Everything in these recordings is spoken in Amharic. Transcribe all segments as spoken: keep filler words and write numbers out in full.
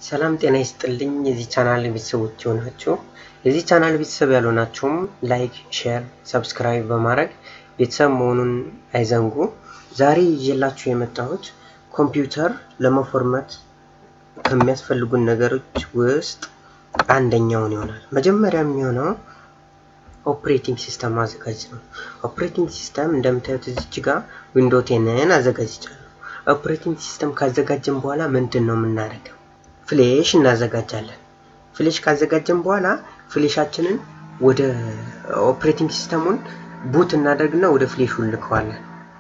ሰላም ጤና ይስጥልኝ የዚህ ቻናል ቤተሰቦች ሆናችሁ የዚህ ቻናል ቤተሰብ ያልሆናችሁም ላይክ ሼር ሰብስክራይብ በማድረግ ቤተሰብ መሆኑን አይዘንጉ። ዛሬ ይዤላችሁ የመጣሁት ኮምፒውተር ለመፎርማት ከሚያስፈልጉን ነገሮች ውስጥ አንደኛው ይሆናል። መጀመሪያ የሚሆነው ኦፕሬቲንግ ሲስተም ማዘጋጀት ነው። ኦፕሬቲንግ ሲስተም እንደምታዩት እዚህ ጋር ዊንዶው ቴንን አዘጋጅቻለሁ። ኦፕሬቲንግ ሲስተም ካዘጋጀን በኋላ ምንድነው የምናደርገው? ፍሌሽ እናዘጋጃለን። ፍሌሽ ካዘጋጀን በኋላ ፍሌሻችንን ወደ ኦፕሬቲንግ ሲስተሙን ቡት እናደርግና ወደ ፍሌሹ ልከዋለን።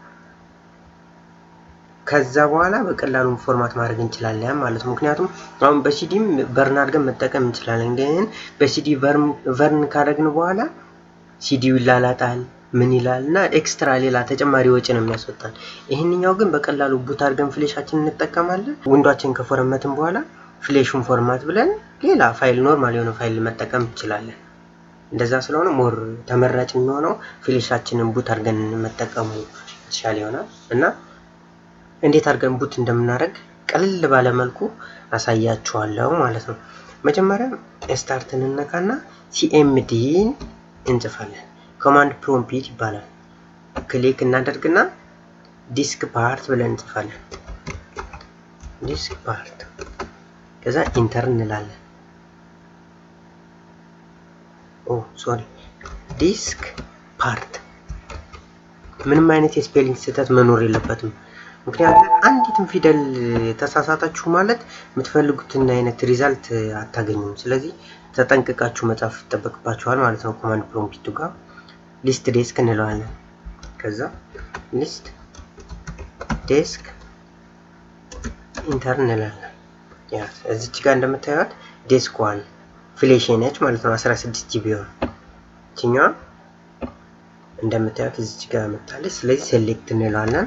ከዛ በኋላ በቀላሉ ፎርማት ማድረግ እንችላለን ማለት ነው። ምክንያቱም አሁን በሲዲም በርን አድርገን መጠቀም እንችላለን። ግን በሲዲ ቨርን ካደረግን በኋላ ሲዲው ይላላጣል ምን ይላልና ኤክስትራ ሌላ ተጨማሪ ወጪ ነው የሚያስወጣን። ይሄንኛው ግን በቀላሉ ቡት አድርገን ፍሌሻችንን እንጠቀማለን። ዊንዶዋችን ከፎርማትን በኋላ ፍሌሹን ፎርማት ብለን ሌላ ፋይል ኖርማል የሆነ ፋይል መጠቀም እንችላለን። እንደዛ ስለሆነ ሞር ተመራጭ የሚሆነው ፍሌሻችንን ቡት አድርገን መጠቀሙ ይሻል ይሆናል። እና እንዴት አድርገን ቡት እንደምናደርግ ቀለል ባለ መልኩ አሳያችኋለሁ ማለት ነው። መጀመሪያ ስታርት እንነካና ሲኤምዲ እንጽፋለን። ኮማንድ ፕሮምፕት ይባላል። ክሊክ እናደርግና ዲስክ ፓርት ብለን እንጽፋለን። ዲስክ ፓርት ከዛ ኢንተር እንላለን። ኦ ሶሪ ዲስክ ፓርት ምንም አይነት የስፔሊንግ ስህተት መኖር የለበትም። ምክንያቱም አንዲትም ፊደል ተሳሳታችሁ ማለት የምትፈልጉትን አይነት ሪዛልት አታገኙም። ስለዚህ ተጠንቅቃችሁ መጻፍ ይጠበቅባችኋል ማለት ነው። ኮማንድ ፕሮምፕቱ ጋር ሊስት ዴስክ እንለዋለን። ከዛ ሊስት ዴስክ ኢንተር እንላለን። ያ እዚች ጋር እንደምታዩት ዴስክ ዋን ፍሌሽ ነች ማለት ነው። አስራ ስድስት ጂቢ ነው። እቺኛዋ እንደምታዩት እዚች ጋር መጣለች። ስለዚህ ሴሌክት እንለዋለን።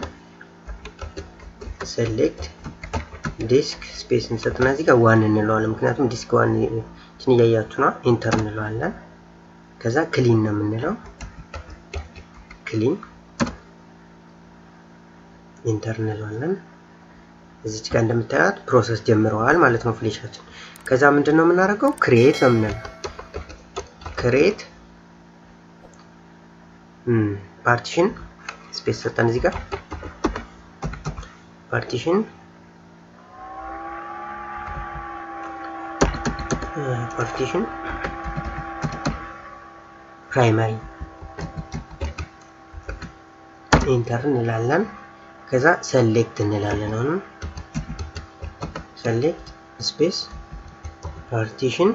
ሴሌክት ዲስክ ስፔስ እንሰጥና እዚህ ጋር ዋን እንለዋለን። ምክንያቱም ዲስክ ዋን እቺን እያያችሁ ነው። ኢንተር እንለዋለን። ከዛ ክሊን ነው የምንለው። ክሊን ኢንተር እንለዋለን። እዚች ጋር እንደምታዩት ፕሮሰስ ጀምረዋል ማለት ነው ፍሌሻችን። ከዛ ምንድነው የምናደርገው? ክሬት ነው የምንለው። ክሬት እም ፓርቲሽን ስፔስ ሰጠን እዚህ ጋር ፓርቲሽን ፓርቲሽን ፕራይመሪ ኢንተር እንላለን። ከዛ ሴሌክት እንላለን። አሁን ሴሌክት ስፔስ ፓርቲሽን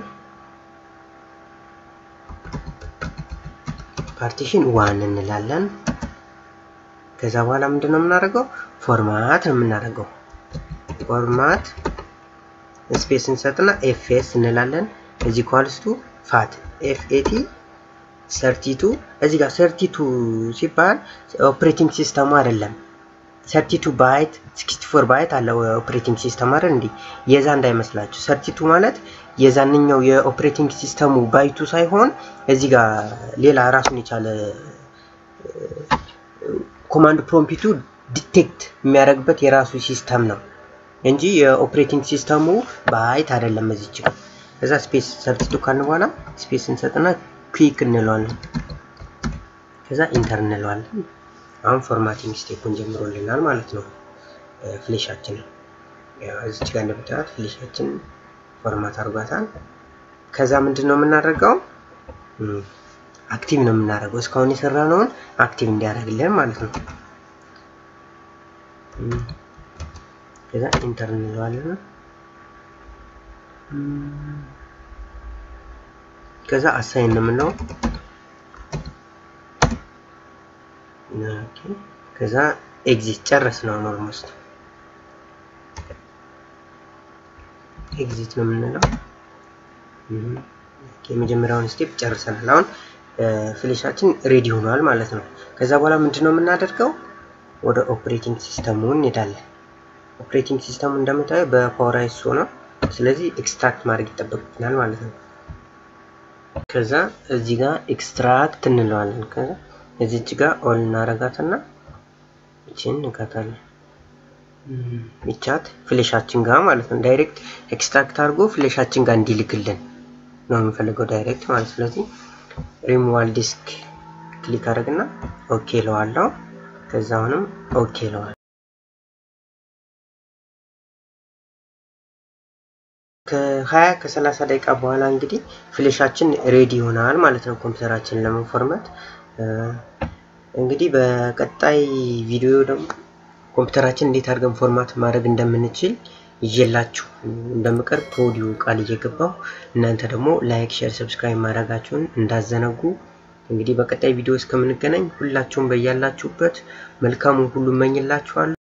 ፓርቲሽን ዋን እንላለን። ከዛ በኋላ ምንድነው የምናደርገው? ፎርማት ነው የምናደርገው። ፎርማት ስፔስ እንሰጥና ኤፍኤስ እንላለን። እዚህ ኳልስቱ ፋት ኤፍኤቲ ሰርቲ ቱ እዚህ ጋር ሰርቲ ቱ ሲባል ኦፕሬቲንግ ሲስተሙ አይደለም። ሰርቲ ቱ ባይት ሲክስቲ ፎር ባይት አለ ኦፕሬቲንግ ሲስተም አይደል እንዴ? የዛ እንዳይመስላችሁ። ሰርቲ ቱ ማለት የዛንኛው የኦፕሬቲንግ ሲስተሙ ባይቱ ሳይሆን እዚህ ጋር ሌላ ራሱን የቻለ ኮማንድ ፕሮምፕቱ ዲቴክት የሚያደርግበት የራሱ ሲስተም ነው እንጂ የኦፕሬቲንግ ሲስተሙ ባይት አይደለም። እዚች ጋር ከዛ ስፔስ ሰርቲ ቱ ካልን በኋላ ስፔስ እንሰጥና ኩዊክ እንለዋለን። ከዛ ኢንተር እንለዋለን። አሁን ፎርማቲንግ ስቴፑን ጀምሮልናል ማለት ነው ፍሌሻችን። ያው እዚች ጋር እንደምታዩት ፍሌሻችን ፎርማት አድርጓታል። ከዛ ምንድነው የምናደርገው? አክቲቭ ነው የምናደርገው። እስካሁን የሰራነውን አክቲቭ እንዲያደርግልን ማለት ነው። ከዛ ኢንተር እንለዋለን። ከዛ አሳይን ነው የምንለው። ኦኬ ከዛ ኤግዚት ጨረስነው ነው ኦልሞስት ኤግዚት ነው የምንለው። ኦኬ የመጀመሪያውን ስቴፕ ጨርሰናል። አሁን ፍሌሻችን ሬዲ ሆኗል ማለት ነው። ከዛ በኋላ ምንድነው የምናደርገው? ወደ ኦፕሬቲንግ ሲስተሙ እንሄዳለን። ኦፕሬቲንግ ሲስተሙ እንደምታዩ በፓወር አይሶ ነው። ስለዚህ ኤክስትራክት ማድረግ ይጠበቅብናል ማለት ነው። ከዛ እዚህ ጋር ኤክስትራክት እንለዋለን። ከዛ እዚች ጋር ኦል እናረጋትና እቺን እንከታለን። ይቻት ፍሌሻችን ጋር ማለት ነው ዳይሬክት ኤክስትራክት አድርጎ ፍሌሻችን ጋር እንዲልክልን ነው የምፈልገው ዳይሬክት ማለት ስለዚህ ሪሙቫል ዲስክ ክሊክ አድርግና ኦኬ ለዋለሁ ከዛውንም ኦኬ ለዋለሁ ከ20 ከ30 ደቂቃ በኋላ እንግዲህ ፍሌሻችን ሬዲ ይሆናል ማለት ነው ኮምፒውተራችንን ለመፎርማት እንግዲህ በቀጣይ ቪዲዮ ደግሞ ኮምፒውተራችን እንዴት አድርገን ፎርማት ማድረግ እንደምንችል ይዤላችሁ እንደምቀርብ ከኦዲዮ ቃል እየገባው እናንተ ደግሞ ላይክ ሼር ሰብስክራይብ ማድረጋችሁን እንዳዘነጉ እንግዲህ በቀጣይ ቪዲዮ እስከምንገናኝ ሁላችሁም በያላችሁበት መልካሙን ሁሉ እመኝላችኋለሁ